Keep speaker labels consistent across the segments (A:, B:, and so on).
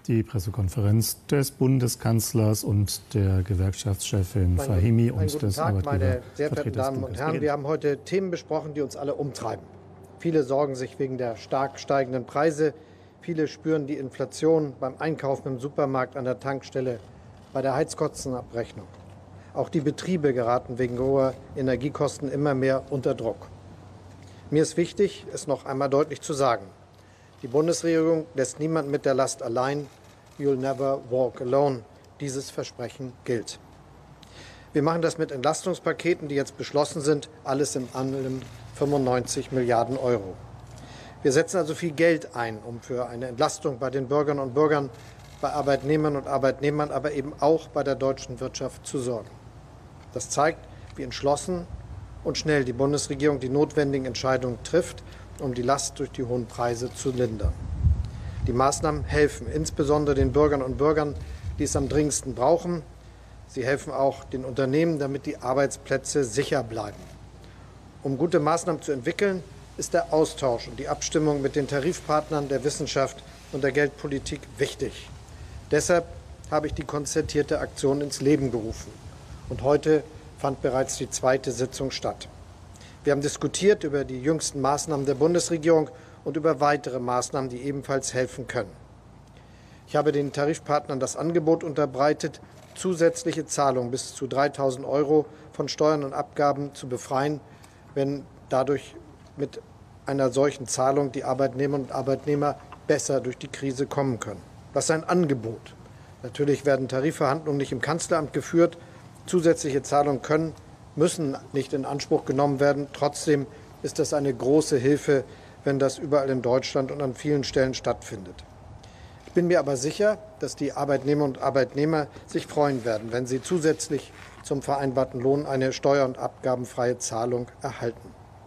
A: Die Pressekonferenz des Bundeskanzlers und der Gewerkschaftschefin Fahimi und des
B: Arbeitgebervertreters. Meine sehr verehrten Damen und Herren, wir haben heute Themen besprochen, die uns alle umtreiben. Viele sorgen sich wegen der stark steigenden Preise. Viele spüren die Inflation beim Einkaufen im Supermarkt, an der Tankstelle, bei der Heizkostenabrechnung. Auch die Betriebe geraten wegen hoher Energiekosten immer mehr unter Druck. Mir ist wichtig, es noch einmal deutlich zu sagen. Die Bundesregierung lässt niemanden mit der Last allein. You'll never walk alone. Dieses Versprechen gilt. Wir machen das mit Entlastungspaketen, die jetzt beschlossen sind, alles in allem 95 Milliarden Euro. Wir setzen also viel Geld ein, um für eine Entlastung bei den Bürgerinnen und Bürgern, bei Arbeitnehmern und Arbeitnehmern, aber eben auch bei der deutschen Wirtschaft zu sorgen. Das zeigt, wie entschlossen und schnell die Bundesregierung die notwendigen Entscheidungen trifft, um die Last durch die hohen Preise zu lindern. Die Maßnahmen helfen insbesondere den Bürgerinnen und Bürgern, die es am dringendsten brauchen. Sie helfen auch den Unternehmen, damit die Arbeitsplätze sicher bleiben. Um gute Maßnahmen zu entwickeln, ist der Austausch und die Abstimmung mit den Tarifpartnern der Wissenschaft und der Geldpolitik wichtig. Deshalb habe ich die konzertierte Aktion ins Leben gerufen. Und heute fand bereits die zweite Sitzung statt. Wir haben diskutiert über die jüngsten Maßnahmen der Bundesregierung und über weitere Maßnahmen, die ebenfalls helfen können. Ich habe den Tarifpartnern das Angebot unterbreitet, zusätzliche Zahlungen bis zu 3.000 € von Steuern und Abgaben zu befreien, wenn dadurch mit einer solchen Zahlung die Arbeitnehmerinnen und Arbeitnehmer besser durch die Krise kommen können. Das ist ein Angebot. Natürlich werden Tarifverhandlungen nicht im Kanzleramt geführt. Zusätzliche Zahlungen müssen nicht in Anspruch genommen werden. Trotzdem ist das eine große Hilfe, wenn das überall in Deutschland und an vielen Stellen stattfindet. Ich bin mir aber sicher, dass die Arbeitnehmer und Arbeitnehmer sich freuen werden, wenn sie zusätzlich zum vereinbarten Lohn eine steuer- und abgabenfreie Zahlung erhalten.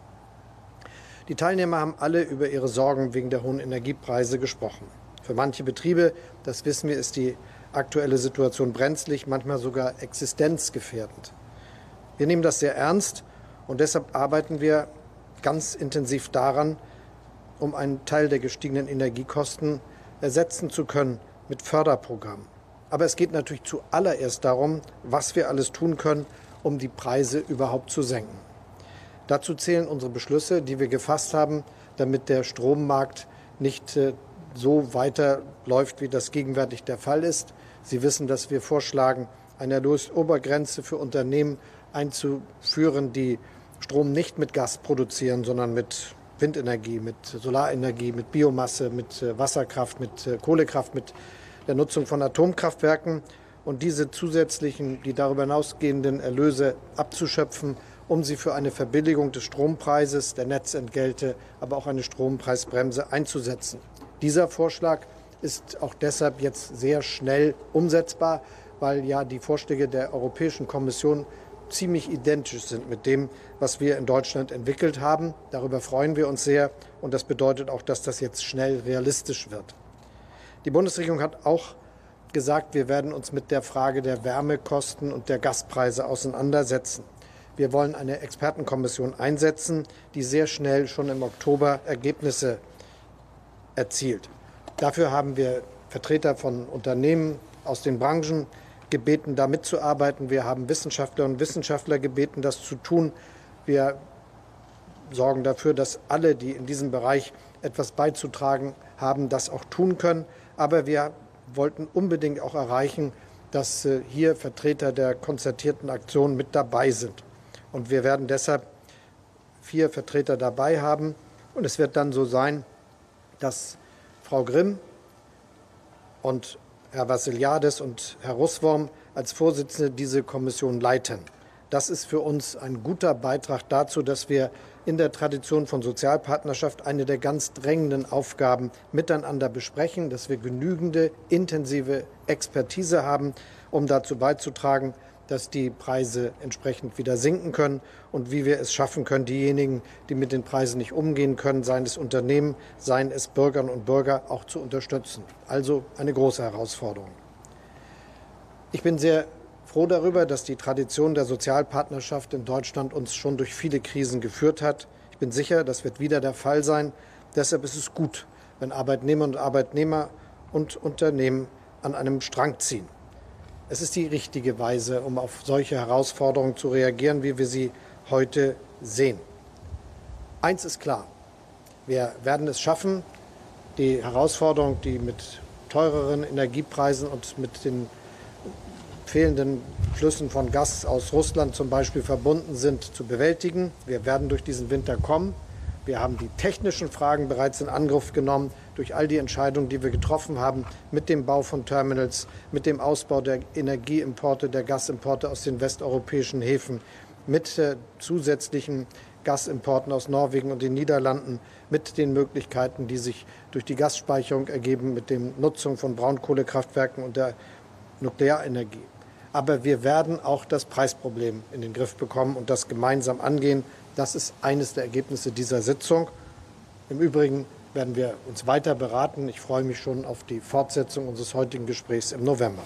B: Die Teilnehmer haben alle über ihre Sorgen wegen der hohen Energiepreise gesprochen. Für manche Betriebe, das wissen wir, ist die aktuelle Situation brenzlig, manchmal sogar existenzgefährdend. Wir nehmen das sehr ernst und deshalb arbeiten wir ganz intensiv daran, um einen Teil der gestiegenen Energiekosten ersetzen zu können mit Förderprogrammen. Aber es geht natürlich zuallererst darum, was wir alles tun können, um die Preise überhaupt zu senken. Dazu zählen unsere Beschlüsse, die wir gefasst haben, damit der Strommarkt nicht so weiterläuft, wie das gegenwärtig der Fall ist. Sie wissen, dass wir vorschlagen, eine Erlösobergrenze für Unternehmen einzuführen, die Strom nicht mit Gas produzieren, sondern mit Windenergie, mit Solarenergie, mit Biomasse, mit Wasserkraft, mit Kohlekraft, mit der Nutzung von Atomkraftwerken und diese zusätzlichen, die darüber hinausgehenden Erlöse abzuschöpfen, um sie für eine Verbilligung des Strompreises, der Netzentgelte, aber auch eine Strompreisbremse einzusetzen. Dieser Vorschlag ist auch deshalb jetzt sehr schnell umsetzbar, weil ja die Vorschläge der Europäischen Kommission ziemlich identisch sind mit dem, was wir in Deutschland entwickelt haben. Darüber freuen wir uns sehr und das bedeutet auch, dass das jetzt schnell realistisch wird. Die Bundesregierung hat auch gesagt, wir werden uns mit der Frage der Wärmekosten und der Gaspreise auseinandersetzen. Wir wollen eine Expertenkommission einsetzen, die sehr schnell schon im Oktober Ergebnisse erzielt. Dafür haben wir Vertreter von Unternehmen aus den Branchen gebeten, da mitzuarbeiten. Wir haben Wissenschaftlerinnen und Wissenschaftler gebeten, das zu tun. Wir sorgen dafür, dass alle, die in diesem Bereich etwas beizutragen haben, das auch tun können. Aber wir wollten unbedingt auch erreichen, dass hier Vertreter der konzertierten Aktion mit dabei sind. Und wir werden deshalb 4 Vertreter dabei haben. Und es wird dann so sein, dass Frau Grimm und Herr Vassiliadis und Herr Russwurm als Vorsitzende diese Kommission leiten. Das ist für uns ein guter Beitrag dazu, dass wir in der Tradition von Sozialpartnerschaft eine der ganz drängenden Aufgaben miteinander besprechen, dass wir genügende intensive Expertise haben, um dazu beizutragen, dass die Preise entsprechend wieder sinken können und wie wir es schaffen können, diejenigen, die mit den Preisen nicht umgehen können, seien es Unternehmen, seien es Bürgerinnen und Bürger, auch zu unterstützen. Also eine große Herausforderung. Ich bin sehr froh darüber, dass die Tradition der Sozialpartnerschaft in Deutschland uns schon durch viele Krisen geführt hat. Ich bin sicher, das wird wieder der Fall sein. Deshalb ist es gut, wenn Arbeitnehmerinnen und Arbeitnehmer und Unternehmen an einem Strang ziehen. Es ist die richtige Weise, um auf solche Herausforderungen zu reagieren, wie wir sie heute sehen. Eins ist klar, wir werden es schaffen, die Herausforderung, die mit teureren Energiepreisen und mit den fehlenden Flüssen von Gas aus Russland zum Beispiel verbunden sind, zu bewältigen. Wir werden durch diesen Winter kommen. Wir haben die technischen Fragen bereits in Angriff genommen durch all die Entscheidungen, die wir getroffen haben mit dem Bau von Terminals, mit dem Ausbau der Energieimporte, der Gasimporte aus den westeuropäischen Häfen, mit zusätzlichen Gasimporten aus Norwegen und den Niederlanden, mit den Möglichkeiten, die sich durch die Gasspeicherung ergeben, mit der Nutzung von Braunkohlekraftwerken und der Nuklearenergie. Aber wir werden auch das Preisproblem in den Griff bekommen und das gemeinsam angehen. Das ist eines der Ergebnisse dieser Sitzung. Im Übrigen werden wir uns weiter beraten. Ich freue mich schon auf die Fortsetzung unseres heutigen Gesprächs im November.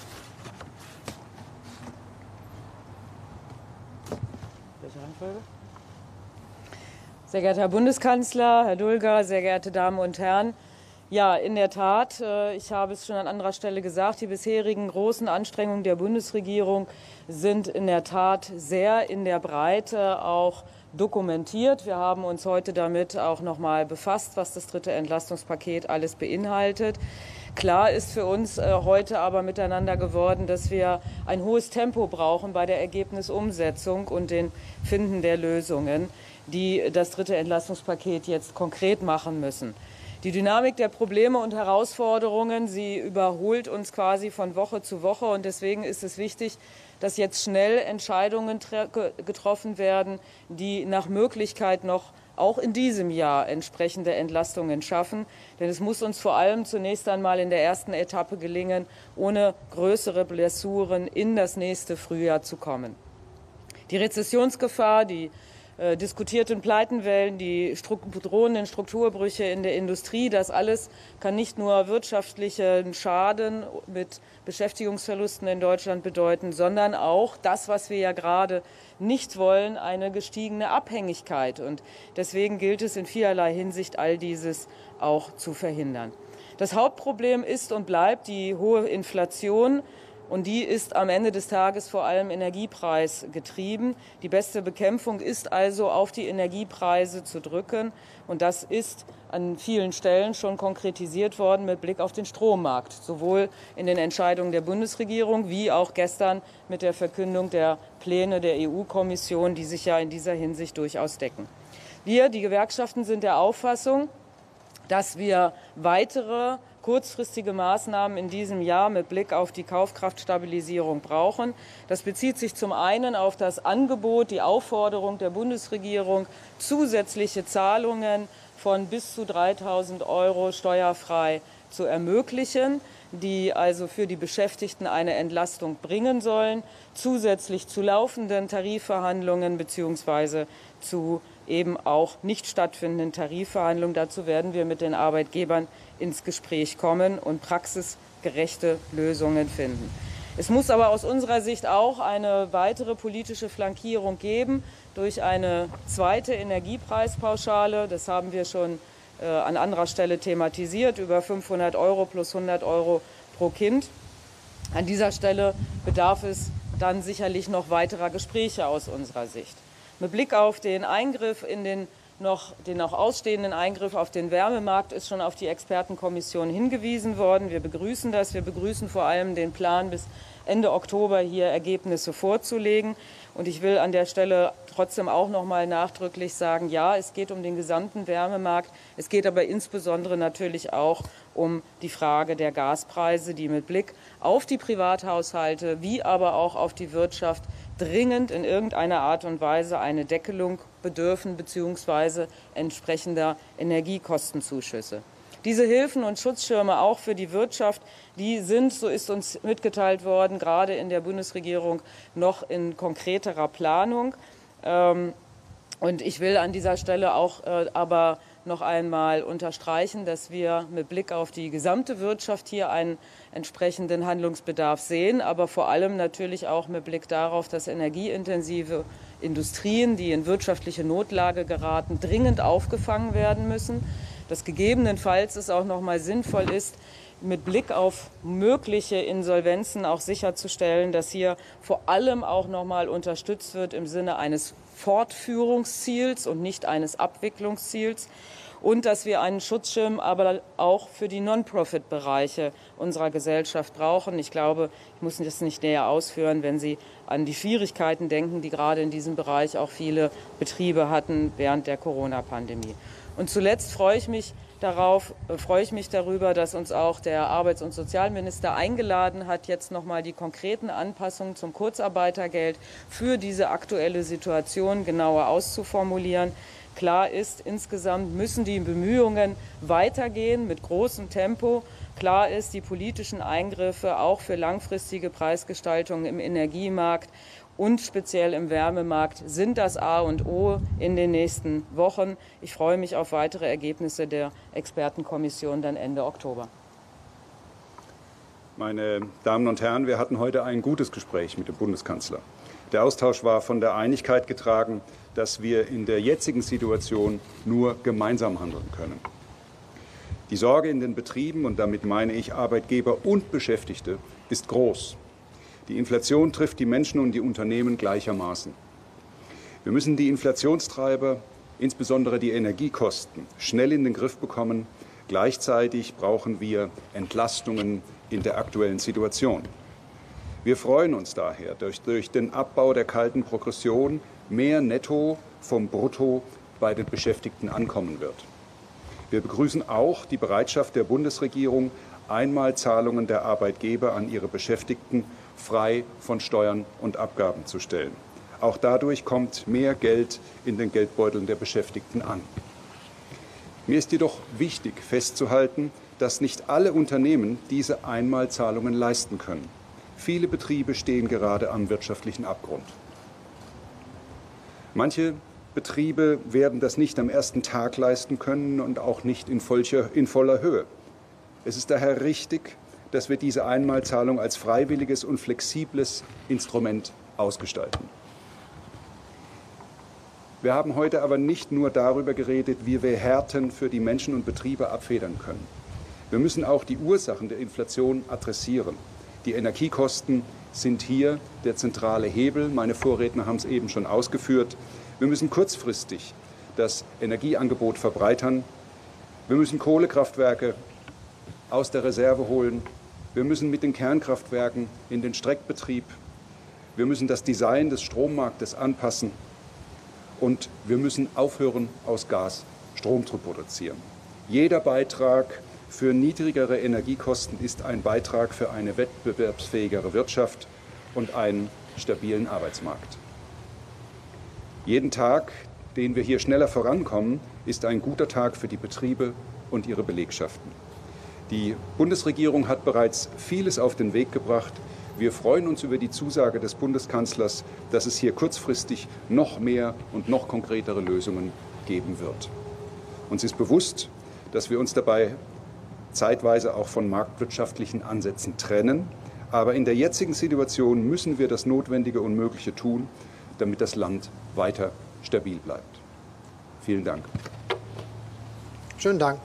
C: Sehr geehrter Herr Bundeskanzler, Herr Dulger, sehr geehrte Damen und Herren. Ja, in der Tat, ich habe es schon an anderer Stelle gesagt, die bisherigen großen Anstrengungen der Bundesregierung sind in der Tat sehr in der Breite auch dokumentiert. Wir haben uns heute damit auch noch mal befasst, was das dritte Entlastungspaket alles beinhaltet. Klar ist für uns heute aber miteinander geworden, dass wir ein hohes Tempo brauchen bei der Ergebnisumsetzung und den Finden der Lösungen, die das dritte Entlastungspaket jetzt konkret machen müssen. Die Dynamik der Probleme und Herausforderungen, sie überholt uns quasi von Woche zu Woche. Und deswegen ist es wichtig, dass jetzt schnell Entscheidungen getroffen werden, die nach Möglichkeit noch auch in diesem Jahr entsprechende Entlastungen schaffen. Denn es muss uns vor allem zunächst einmal in der ersten Etappe gelingen, ohne größere Blessuren in das nächste Frühjahr zu kommen. Die Rezessionsgefahr, die diskutierten Pleitenwellen, die drohenden Strukturbrüche in der Industrie, das alles kann nicht nur wirtschaftlichen Schaden mit Beschäftigungsverlusten in Deutschland bedeuten, sondern auch das, was wir ja gerade nicht wollen, eine gestiegene Abhängigkeit. Und deswegen gilt es in vielerlei Hinsicht, all dieses auch zu verhindern. Das Hauptproblem ist und bleibt die hohe Inflation. Und die ist am Ende des Tages vor allem energiepreisgetrieben. Die beste Bekämpfung ist also, auf die Energiepreise zu drücken. Und das ist an vielen Stellen schon konkretisiert worden mit Blick auf den Strommarkt. Sowohl in den Entscheidungen der Bundesregierung wie auch gestern mit der Verkündung der Pläne der EU-Kommission, die sich ja in dieser Hinsicht durchaus decken. Wir, die Gewerkschaften, sind der Auffassung, dass wir weitere kurzfristige Maßnahmen in diesem Jahr mit Blick auf die Kaufkraftstabilisierung brauchen. Das bezieht sich zum einen auf das Angebot, die Aufforderung der Bundesregierung, zusätzliche Zahlungen von bis zu 3.000 € steuerfrei zu ermöglichen, die also für die Beschäftigten eine Entlastung bringen sollen, zusätzlich zu laufenden Tarifverhandlungen bzw. zu eben auch nicht stattfindenden Tarifverhandlungen. Dazu werden wir mit den Arbeitgebern ins Gespräch kommen und praxisgerechte Lösungen finden. Es muss aber aus unserer Sicht auch eine weitere politische Flankierung geben durch eine zweite Energiepreispauschale. Das haben wir schon an anderer Stelle thematisiert, über 500 € plus 100 € pro Kind. An dieser Stelle bedarf es dann sicherlich noch weiterer Gespräche aus unserer Sicht. Mit Blick auf den Eingriff in den noch ausstehenden Eingriff auf den Wärmemarkt ist schon auf die Expertenkommission hingewiesen worden. Wir begrüßen das. Wir begrüßen vor allem den Plan, bis Ende Oktober hier Ergebnisse vorzulegen. Und ich will an der Stelle trotzdem auch noch mal nachdrücklich sagen, ja, es geht um den gesamten Wärmemarkt. Es geht aber insbesondere natürlich auch um die Frage der Gaspreise, die mit Blick auf die Privathaushalte wie aber auch auf die Wirtschaft dringend in irgendeiner Art und Weise eine Deckelung bedürfen bzw. entsprechender Energiekostenzuschüsse. Diese Hilfen und Schutzschirme auch für die Wirtschaft, die sind, so ist uns mitgeteilt worden, gerade in der Bundesregierung noch in konkreterer Planung. Und ich will an dieser Stelle auch aber noch einmal unterstreichen, dass wir mit Blick auf die gesamte Wirtschaft hier einen entsprechenden Handlungsbedarf sehen, aber vor allem natürlich auch mit Blick darauf, dass energieintensive Industrien, die in wirtschaftliche Notlage geraten, dringend aufgefangen werden müssen. Dass gegebenenfalls es auch noch mal sinnvoll ist, mit Blick auf mögliche Insolvenzen auch sicherzustellen, dass hier vor allem auch nochmal unterstützt wird im Sinne eines Fortführungsziels und nicht eines Abwicklungsziels. Und dass wir einen Schutzschirm aber auch für die Non-Profit-Bereiche unserer Gesellschaft brauchen. Ich glaube, ich muss das nicht näher ausführen, wenn Sie an die Schwierigkeiten denken, die gerade in diesem Bereich auch viele Betriebe hatten während der Corona-Pandemie. Und zuletzt freue ich mich darüber, dass uns auch der Arbeits- und Sozialminister eingeladen hat, jetzt nochmal die konkreten Anpassungen zum Kurzarbeitergeld für diese aktuelle Situation genauer auszuformulieren. Klar ist, insgesamt müssen die Bemühungen weitergehen mit großem Tempo. Klar ist, die politischen Eingriffe auch für langfristige Preisgestaltung im Energiemarkt und speziell im Wärmemarkt sind das A und O in den nächsten Wochen. Ich freue mich auf weitere Ergebnisse der Expertenkommission dann Ende Oktober.
D: Meine Damen und Herren, wir hatten heute ein gutes Gespräch mit dem Bundeskanzler. Der Austausch war von der Einigkeit getragen, dass wir in der jetzigen Situation nur gemeinsam handeln können. Die Sorge in den Betrieben, und damit meine ich Arbeitgeber und Beschäftigte, ist groß. Die Inflation trifft die Menschen und die Unternehmen gleichermaßen. Wir müssen die Inflationstreiber, insbesondere die Energiekosten, schnell in den Griff bekommen. Gleichzeitig brauchen wir Entlastungen in der aktuellen Situation. Wir freuen uns daher, durch den Abbau der kalten Progression mehr Netto vom Brutto bei den Beschäftigten ankommen wird. Wir begrüßen auch die Bereitschaft der Bundesregierung, Einmalzahlungen der Arbeitgeber an ihre Beschäftigten frei von Steuern und Abgaben zu stellen. Auch dadurch kommt mehr Geld in den Geldbeuteln der Beschäftigten an. Mir ist jedoch wichtig festzuhalten, dass nicht alle Unternehmen diese Einmalzahlungen leisten können. Viele Betriebe stehen gerade am wirtschaftlichen Abgrund. Manche Betriebe werden das nicht am ersten Tag leisten können und auch nicht in voller Höhe. Es ist daher richtig, dass wir diese Einmalzahlung als freiwilliges und flexibles Instrument ausgestalten. Wir haben heute aber nicht nur darüber geredet, wie wir Härten für die Menschen und Betriebe abfedern können. Wir müssen auch die Ursachen der Inflation adressieren. Die Energiekosten sind hier der zentrale Hebel. Meine Vorredner haben es eben schon ausgeführt. Wir müssen kurzfristig das Energieangebot verbreitern. Wir müssen Kohlekraftwerke aus der Reserve holen. Wir müssen mit den Kernkraftwerken in den Streckbetrieb. Wir müssen das Design des Strommarktes anpassen. Und wir müssen aufhören, aus Gas Strom zu produzieren. Jeder Beitrag für niedrigere Energiekosten ist ein Beitrag für eine wettbewerbsfähigere Wirtschaft und einen stabilen Arbeitsmarkt. Jeden Tag, den wir hier schneller vorankommen, ist ein guter Tag für die Betriebe und ihre Belegschaften. Die Bundesregierung hat bereits vieles auf den Weg gebracht. Wir freuen uns über die Zusage des Bundeskanzlers, dass es hier kurzfristig noch mehr und noch konkretere Lösungen geben wird. Uns ist bewusst, dass wir uns dabei zeitweise auch von marktwirtschaftlichen Ansätzen trennen. Aber in der jetzigen Situation müssen wir das Notwendige und Mögliche tun, damit das Land weiter stabil bleibt. Vielen Dank.
B: Schönen Dank.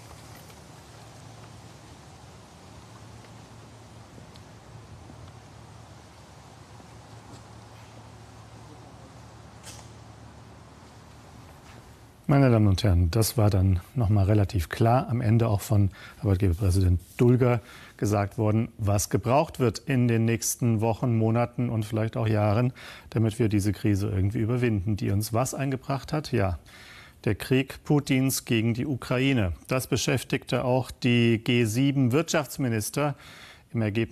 A: Meine Damen und Herren, das war dann nochmal relativ klar am Ende auch von Arbeitgeberpräsident Dulger gesagt worden, was gebraucht wird in den nächsten Wochen, Monaten und vielleicht auch Jahren, damit wir diese Krise irgendwie überwinden, die uns was eingebracht hat? Ja, der Krieg Putins gegen die Ukraine. Das beschäftigte auch die G7-Wirtschaftsminister im Ergebnis